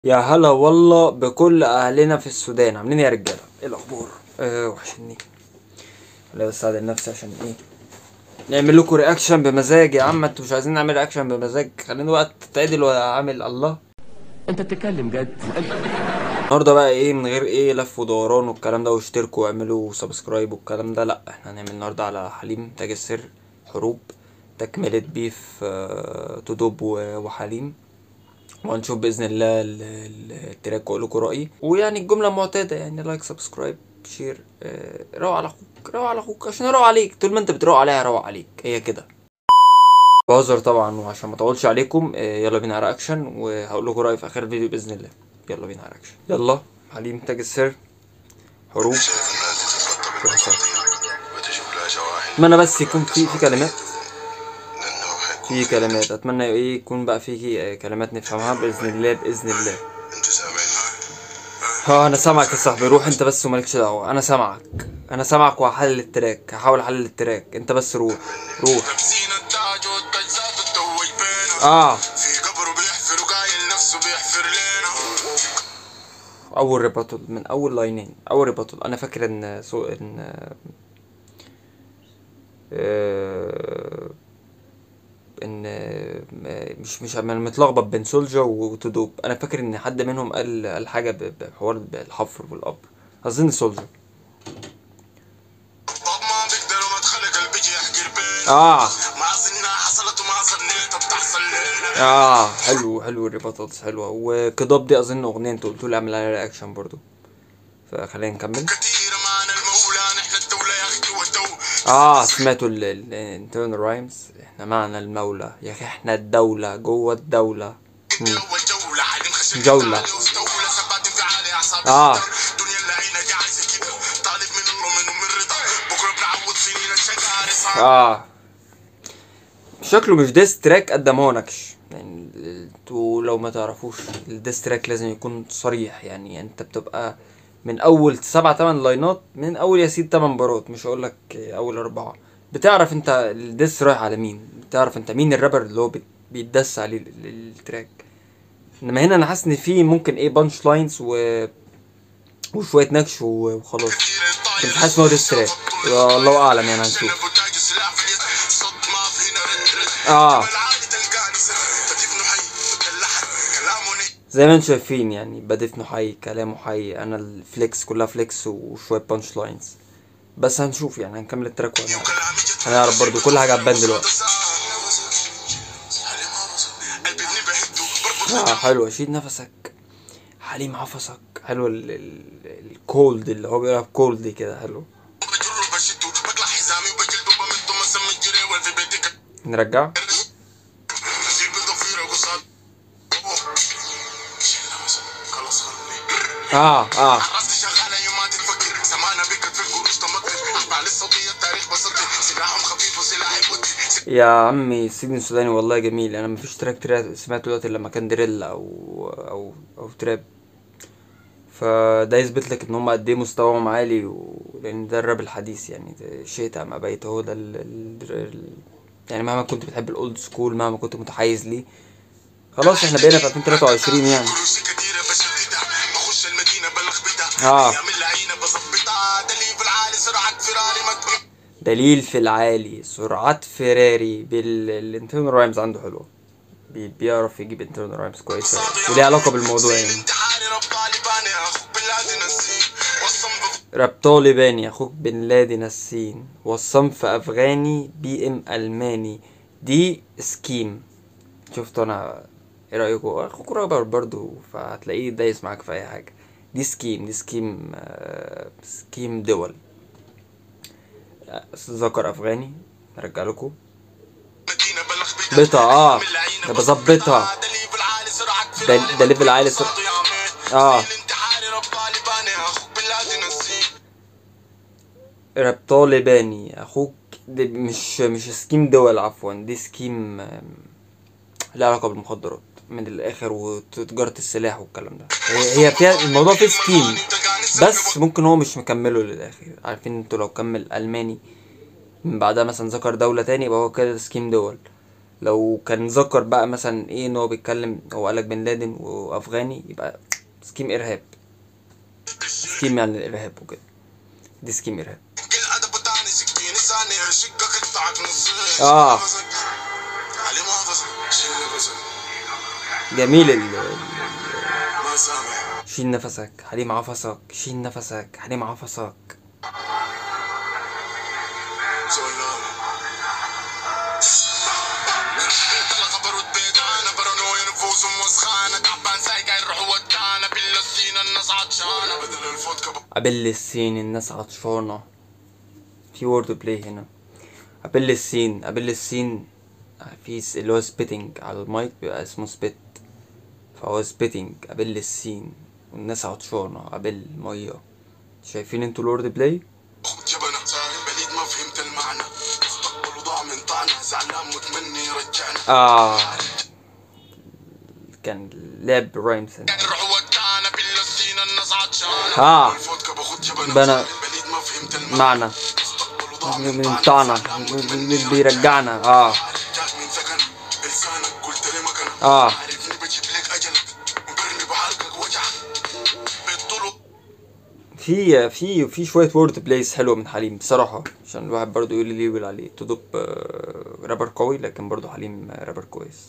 يا هلا والله بكل اهلنا في السودان، عاملين إيه يا رجاله؟ ايه الاخبار؟ وحشني. لا بس ساعد نفسي عشان ايه نعمل لكم رياكشن بمزاج. يا عم انتوا مش عايزين نعمل رياكشن بمزاج، خلينا وقت تتعدل وعامل الله. انت بتتكلم جد؟ النهارده بقى ايه من غير ايه لف ودوران والكلام ده، واشتركوا واعملوا سبسكرايب والكلام ده. لا احنا هنعمل النهارده على حليم تاج السر حروب، تكملة بيف تدوب وحليم. وهنشوف باذن الله التراك واقول لكم رايي، ويعني الجمله المعتاده يعني لايك سبسكرايب شير. روق على اخوك، روق على اخوك عشان اروق عليك. طول ما انت بتروق عليا اروق عليك، هي كده. بهزر طبعا، وعشان ما اطولش عليكم يلا بينا على اكشن، وهقول لكم رايي في اخر الفيديو باذن الله. يلا بينا على اكشن. يلا حليم تاج السر حروب. اتمنى بس يكون في كلمات، في كلمات. اتمنى ايه يكون بقى في كلمات نفهمها باذن الله باذن الله. ها انا سامعك يا صاحبي، روح انت بس ومالكش دعوه. انا سامعك، انا سامعك وهحلل التراك، هحاول احلل التراك. انت بس روح روح. اول ريباتل من اول لاينين، اول ريباتل. انا فاكر ان ان ان مش انا متلخبط بين سولجر وتدوب. انا فاكر ان حد منهم قال حاجه بحوار الحفر والقبر. اظن سولجر. حلو حلو الريباتلز حلوه. وكضاب دي اظن اغنيه انتوا قلتوا لي اعمل عليها رياكشن برضو، فخلينا نكمل. سمعتوا الانترنال رايمز. احنا معنا المولى يا اخي، احنا الدولة جوه الدولة. جولة. شكله مش ديس تراك قد ما هو نكش يعني. انتوا لو ما تعرفوش الديس تراك لازم يكون صريح، يعني انت بتبقى من اول 7 8 لاينات، من اول يا سيدي 8 بارات، مش هقول لك اول 4. بتعرف انت الديس رايح على مين، بتعرف انت مين الرابر اللي هو بيتدس عليه التراك. انما هنا انا حاسس ان في ممكن ايه بانش لاينز وشويه نكش وخلاص. مش حاسس ان هو ديس تراك. الله اعلم يعني، هنشوف. زي ما انتم شايفين يعني بدفنه حي، كلامه حي، انا الفليكس كلها فليكس وشويه بانش لاينز. بس هنشوف يعني، هنكمل التراك هنعرف برضو كل حاجه هتبان دلوقتي. حلو. اشيد نفسك حليم حفظك. حلو الكولد اللي هو بيلعب كولد كده، حلو. نرجع. يا عمي السجن السوداني والله جميل. انا مفيش تراك سمعته دلوقتي لما كان دريل او تراب. فده يثبت لك ان هم قد ايه مستواهم عالي، لان ده الراب الحديث يعني. شئت ام ابيت هو ده يعني مهما كنت بتحب الاولد سكول، مهما كنت متحيز ليه، خلاص احنا بقينا في 2023 يعني. دليل في العالي سرعات فيراري. بالانترنال رايمز عنده حلوه، بيعرف يجيب انترنال رايمز كويسه وليه علاقه بالموضوع يعني. راب طالباني اخوك بن لادن السين، والصنف افغاني بي ام الماني. دي سكيم. شفت انا ايه رايكم؟ اخوك رابر برضو فهتلاقيه دايس معاك في اي حاجه. دي سكيم، دي سكيم سكيم دول. ذكر افغاني ارجع لكم بيتا. ده بظبطها. ده ليفل عالي راب طالباني اخوك. دي مش سكيم دول، عفوا دي سكيم لها علاقه بالمخدرات من الاخر وتجاره السلاح والكلام ده. هي فيها الموضوع فيه سكيم، بس ممكن هو مش مكمله للاخر. عارفين انتوا لو كمل الماني من بعدها مثلا ذكر دولة تاني، يبقى هو كده سكيم دول. لو كان ذكر بقى مثلا ايه ان هو بيتكلم، هو قالك بن لادن وافغاني، يبقى سكيم ارهاب، سكيم يعني الارهاب وكده، دي سكيم ارهاب. اه جميل شيل نفسك حليم عفصك، شيل نفسك حليم عفصك. قبل السين الناس عطشانة، في وورد بلاي هنا. قبل السين، قبل السين في اللي هو سبيتنج على المايك بيبقى اسمه سبيت، فهو سبيتنج قبل السين والناس عطشانة قبل مية. شايفين انتوا الوورد بلاي؟ كان لعب رايمز هنا. بنا معنى بتاعنا بيرجعنا. في شويه وورد بلايز حلوه من حليم بصراحه، عشان الواحد برضو يقول لي يقول عليه تودوب رابر قوي، لكن برضو حليم رابر كويس.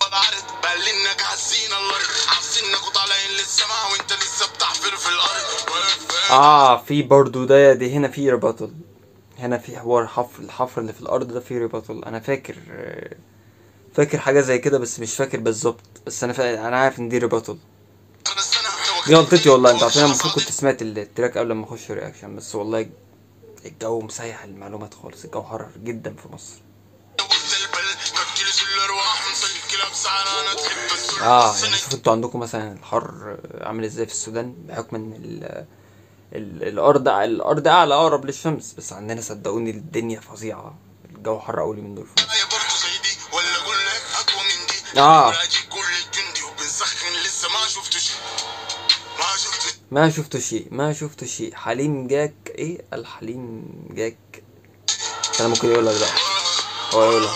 في برضو دي هنا في ريباتل، هنا في حوار الحفر اللي في الارض ده في ريباتل. انا فاكر حاجه زي كده، بس مش فاكر بالظبط، بس انا عارف ان دي ريباتل. دي غلطتي والله، انت عارفين المفروض كنت سمعت التراك قبل ما اخش رياكشن، بس والله الجو مسيح المعلومات خالص، الجو حر جدا في مصر. يعني شوف انتوا عندكم مثلا الحر عامل ازاي في السودان، بحكم ان الارض اعلى اقرب للشمس، بس عندنا صدقوني الدنيا فظيعه، الجو حر قوي من دول في مصر. ما شفت شيء. حليم جاك ايه؟ الحليم جاك انا ممكن يقولك ده، هو يقولها.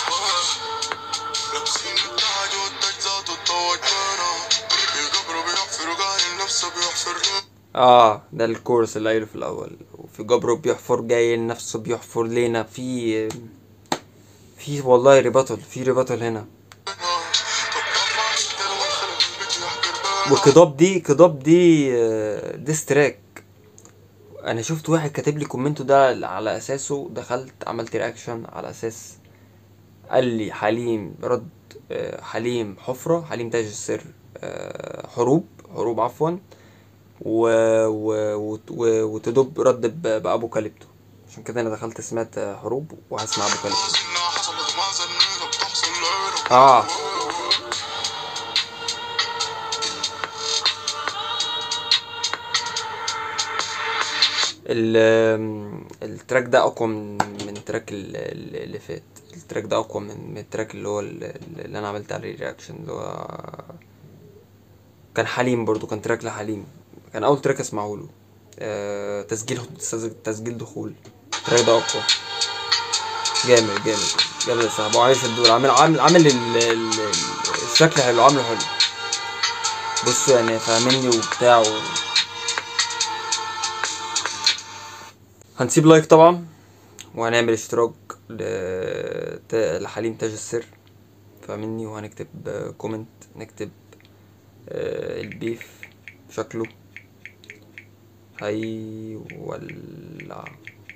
ده الكورس اللي قايله في الاول، وفي جبره بيحفر جاي لنفسه بيحفر لينا، في والله ريباتل هنا. وكضاب دي ديستراك. انا شفت واحد كاتب لي كومنته ده، على اساسه دخلت عملت رياكشن، على اساس قال لي حليم رد، حليم حفرة، حليم تاج السر حروب عفوا، وتدب رد بأبو كاليبتو. عشان كده انا دخلت سمعت حروب، وهسمع ابو كاليبتو. التراك ده اقوى من التراك اللي فات. التراك ده اقوى من التراك اللي هو اللي انا عملت عليه رياكشن، اللي هو كان حليم برضو، كان تراك لحليم، كان اول تراك اسمعه له. تسجيل دخول. التراك ده اقوى، جامد يا صاحبي. وعايش الدور عامل الشكل حلو، عامله حلو. بصوا يعني فاهمني وبتاع هنسيب لايك طبعا، وهنعمل اشتراك لحليم تاج السر فاهمني، وهنكتب كومنت، نكتب البيف شكله هيولع.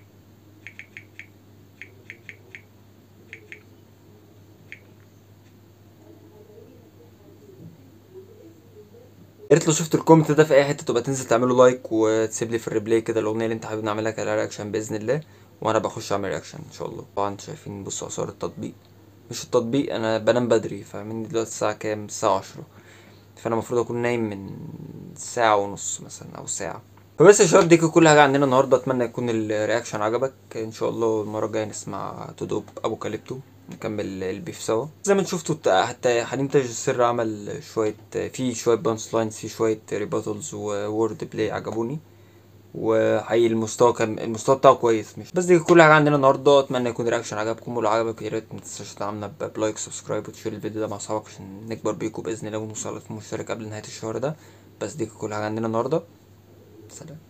يا ريت لو شفت الكومنت ده في اي حته تبقى تنزل تعمله لايك، وتسيب لي في الريبلاي كده الاغنيه اللي انت حابب نعملها كده رياكشن باذن الله، وانا بخش اعمل رياكشن ان شاء الله. طبعا انتوا شايفين، بصوا اثار التطبيق، مش التطبيق، انا بنام بدري فاهمني، دلوقتي الساعه كام؟ الساعه 10، فانا المفروض اكون نايم من ساعه ونص مثلا او ساعه. فبس يا شباب دي كل حاجه عندنا النهارده، اتمنى يكون الرياكشن عجبك. ان شاء الله المره الجايه نسمع تودوب ابو كاليبتو، نكمل البيف سوا. زي ما انتوا شفتوا حتى حليم تاج السر عمل شويه بانس لاينز، في شويه ريباتلز وورد بلاي عجبوني. وحقيقي المستوى بتاعه كويس. مش بس دي كل حاجه عندنا النهارده. اتمنى يكون الرياكشن عجبكم، ولو عجبك يا ريت متنساش تدعمنا بلايك سبسكرايب وتشير الفيديو ده مع اصحابك عشان نكبر بيكم باذن الله ونوصل ل 1000 مشترك قبل نهايه الشهر ده. بس دي كل حاجه عندنا النهارده. سلام.